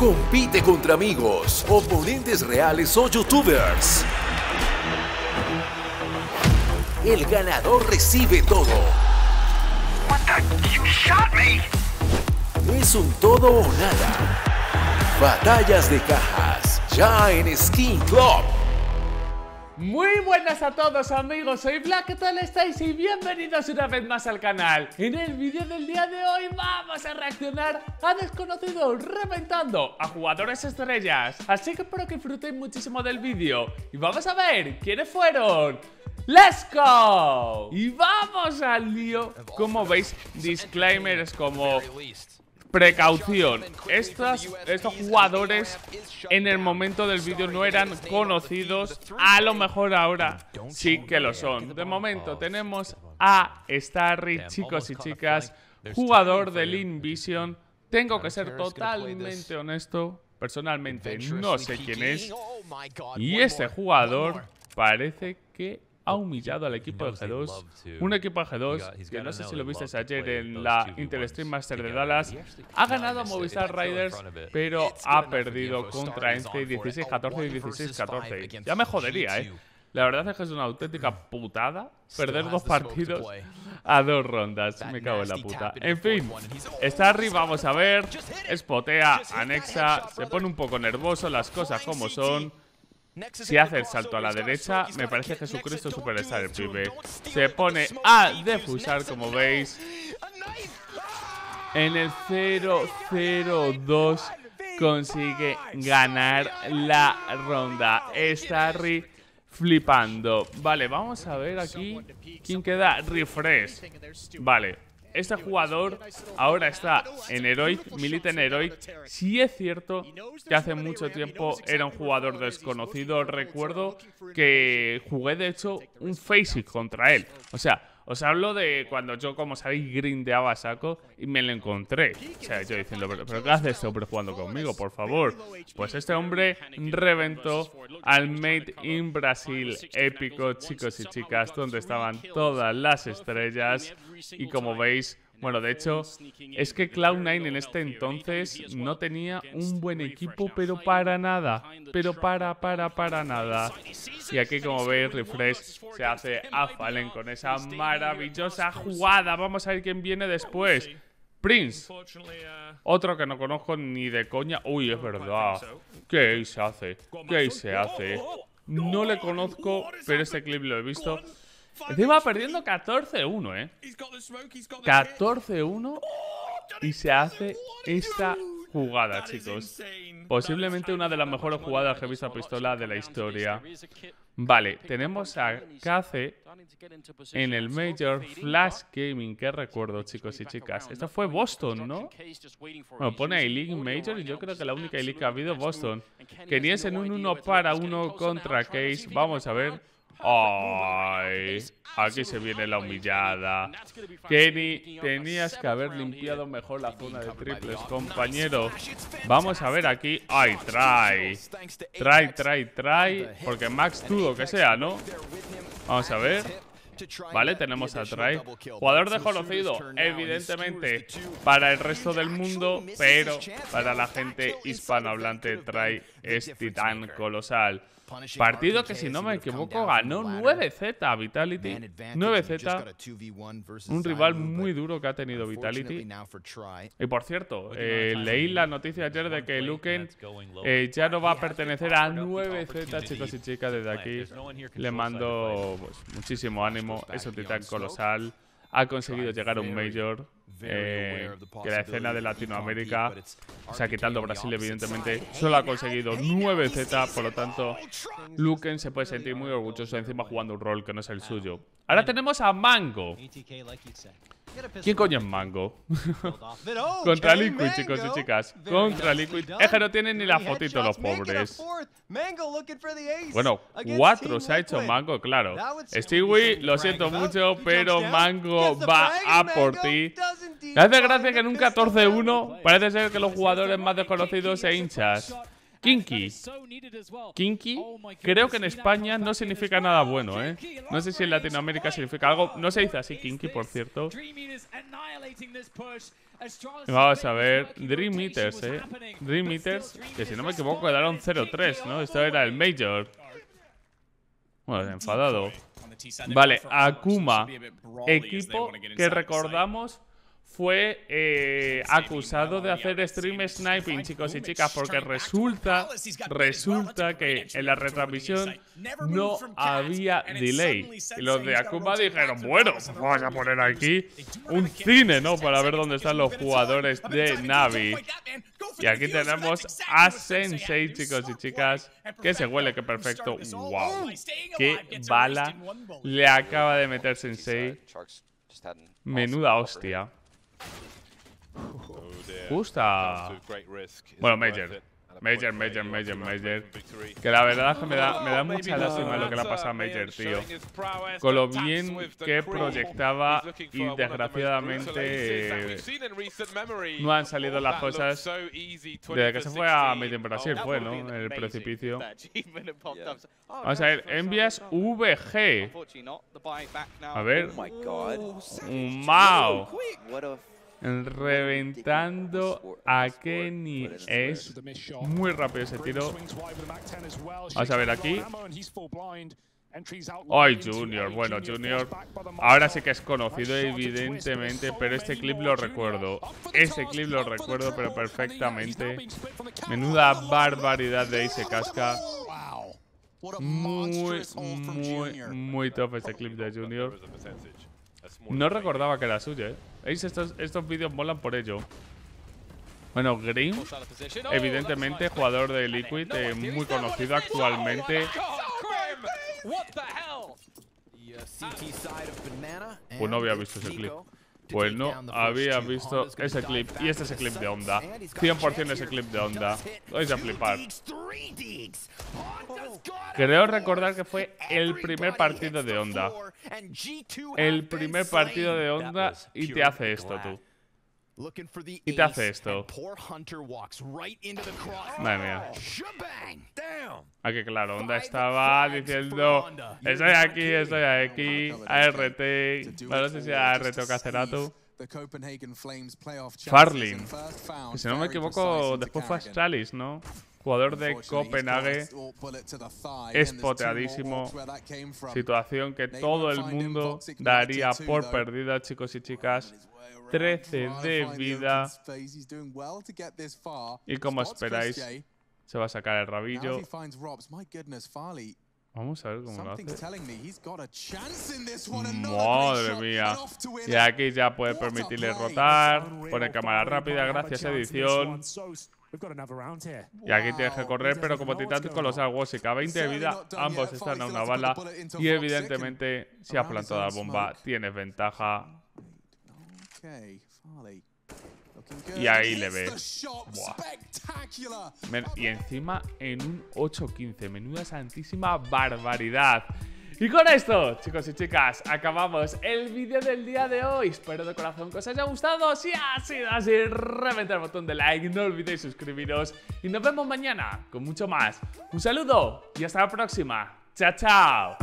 Compite contra amigos, oponentes reales o youtubers. El ganador recibe todo. What the? You shot me! Es un todo o nada. Batallas de cajas, ya en Skin Club. Muy buenas a todos amigos, soy Black, ¿qué tal estáis? Y bienvenidos una vez más al canal. En el vídeo del día de hoy vamos a reaccionar a desconocidos reventando a jugadores estrellas. Así que espero que disfrutéis muchísimo del vídeo y vamos a ver quiénes fueron. ¡Let's go! Y vamos al lío. Como veis, disclaimers como precaución. Estos jugadores en el momento del vídeo no eran conocidos. A lo mejor ahora sí que lo son. De momento tenemos a Starry, chicos y chicas, jugador del InVision. Tengo que ser totalmente honesto. Personalmente no sé quién es. Y este jugador parece que ha humillado al equipo de G2, un equipo de G2 que no sé si lo visteis ayer en la Intel Stream Master de Dallas. Ha ganado a Movistar Riders, pero ha perdido contra Ence 16-14 y 16-14. Ya me jodería, La verdad es que es una auténtica putada perder dos partidos a dos rondas. Me cago en la puta. En fin, Starry, vamos a ver. Spotea, anexa, se pone un poco nervioso, las cosas como son. Si hace el salto a la derecha, me parece Jesucristo Superstar el pibe. Se pone a defusar, como veis. En el 0-0-2 consigue ganar la ronda. Starry flipando. Vale, vamos a ver aquí quién queda. Refresh. Vale. Este jugador ahora está en Heroic, milita en Heroic. Sí es cierto que hace mucho tiempo era un jugador desconocido. Recuerdo que jugué de hecho un Faceit contra él. O sea, os hablo de cuando yo, como sabéis, grindeaba a saco y me lo encontré. O sea, yo diciendo, ¿pero qué hace este hombre jugando conmigo, por favor? Pues este hombre reventó al Made in Brasil épico, chicos y chicas, donde estaban todas las estrellas. Y como veis, bueno, de hecho, es que Cloud9 en este entonces no tenía un buen equipo, pero para nada. Pero para nada. Y aquí, como veis, Refresh se hace a Fallen con esa maravillosa jugada. Vamos a ver quién viene después. Prince. Otro que no conozco ni de coña. Uy, es verdad. ¿Qué se hace? ¿Qué se hace? No le conozco, pero este clip lo he visto. Encima perdiendo 14-1, 14-1 y se hace esta jugada, chicos. Posiblemente una de las mejores jugadas que he visto a pistola de la historia. Vale, tenemos a Kaze en el Major Flash Gaming. Que recuerdo, chicos y chicas. Esto fue Boston, ¿no? Bueno, pone A-League Major y yo creo que la única A-League que ha habido es Boston. Kenny en un 1 para 1 contra Case. Vamos a ver. ¡Ay! Aquí se viene la humillada. Kenny, tenías que haber limpiado mejor la zona de triples, compañero. Vamos a ver aquí. ¡Ay, try! Porque Max dudo que sea, ¿no? Vamos a ver. Vale, tenemos a Try. Jugador desconocido, evidentemente, para el resto del mundo, pero para la gente hispanohablante, Try es titán colosal. Partido que, si no me equivoco, ganó 9Z Vitality. 9Z. Un rival muy duro que ha tenido Vitality. Y por cierto, leí la noticia ayer de que Luken ya no va a pertenecer a 9Z, chicos y chicas. Desde aquí le mando muchísimo ánimo. Es un titán colosal. Ha conseguido llegar a un Major. Que la escena de Latinoamérica, o sea, quitando Brasil, evidentemente, solo ha conseguido 9Z. Por lo tanto, Luken se puede sentir muy orgulloso, encima jugando un rol que no es el suyo. Ahora tenemos a Mango. ¿Quién coño es Mango? Contra Liquid, chicos y chicas. Contra Liquid. Es que no tienen ni la fotito los pobres. Bueno, 4 se ha hecho Mango, claro. Stewie, lo siento mucho, pero Mango va a por ti. Me hace gracia que en un 14-1 parece ser que los jugadores más desconocidos se hinchas. Kinky. Kinky, creo que en España no significa nada bueno, ¿eh? No sé si en Latinoamérica significa algo. No se dice así, Kinky, por cierto. Vamos a ver. Dream Eaters, ¿eh? Dream Eaters, que si no me equivoco quedaron 0-3, ¿no? Esto era el Major. Bueno, enfadado. Vale, Akuma. Equipo que recordamos fue acusado de hacer stream sniping, chicos y chicas, porque resulta que en la retransmisión no había delay. Y los de Akuma dijeron, bueno, pues vamos a poner aquí un cine, ¿no? Para ver dónde están los jugadores de Navi. Y aquí tenemos a Sensei, chicos y chicas, que se huele, que perfecto. ¡Wow! ¡Qué bala le acaba de meter Sensei! Menuda hostia. Justa. Bueno, Major. Que la verdad es que me da mucha lástima lo que le ha pasado a Major, tío. Con lo bien que proyectaba y desgraciadamente no han salido las cosas desde que se fue a Made in Brasil, fue, ¿no? En el precipicio. Vamos a ver, Envias VG. A ver. ¡Wow! Reventando a Kenny. Es muy rápido ese tiro. Vamos a ver aquí. ¡Ay, Junior! Bueno, Junior ahora sí que es conocido evidentemente, pero este clip lo recuerdo. Este clip lo recuerdo pero perfectamente. Menuda barbaridad de ahí se casca. Muy top este clip de Junior. No recordaba que era suyo, ¿eh? ¿Veis? Estos vídeos molan por ello. Bueno, Grimm, evidentemente, jugador de Liquid, muy conocido actualmente. Pues no había visto ese clip. Pues no había visto ese clip. Y este es el clip de Honda. 100% ese clip de Honda. Vais a flipar. Creo recordar que fue el primer partido de Honda. El primer partido de Honda y te hace esto, tú. Y te hace esto. Madre mía. Aquí, claro, Honda estaba diciendo: estoy aquí, ART. No sé si ART o Caceratu. Farling, que si no me equivoco, después fue Astralis, ¿no? Jugador de Copenhague, espoteadísimo. Situación que todo el mundo daría por perdida, chicos y chicas. 13 de vida. Y como esperáis, se va a sacar el rabillo. Vamos a ver cómo lo hace. Madre mía. Y aquí ya puede permitirle rotar. Pone cámara rápida, gracias edición. Y aquí tienes que correr, pero como Titán Colosal Wosic a 20 de vida, ambos están a una bala. Y evidentemente, si has plantado la bomba, tienes ventaja. Y ahí le ves. Y encima en un 8-15. Menuda santísima barbaridad. Y con esto, chicos y chicas, acabamos el vídeo del día de hoy. Espero de corazón que os haya gustado. Si ha sido así, reventad el botón de like. No olvidéis suscribiros. Y nos vemos mañana con mucho más. Un saludo y hasta la próxima. Chao, chao.